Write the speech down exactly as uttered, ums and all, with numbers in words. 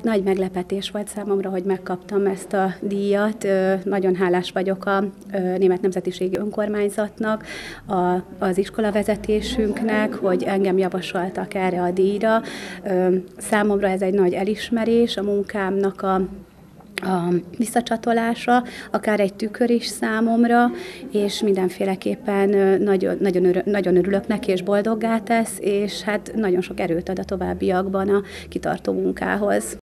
Nagy meglepetés volt számomra, hogy megkaptam ezt a díjat. Nagyon hálás vagyok a Német Nemzetiségi Önkormányzatnak, a, az iskolavezetésünknek, hogy engem javasoltak erre a díjra. Számomra ez egy nagy elismerés, a munkámnak a a visszacsatolása, akár egy tükör is számomra, és mindenféleképpen nagyon, nagyon, örül, nagyon örülök neki, és boldoggá tesz, és hát nagyon sok erőt ad a továbbiakban a kitartó munkához.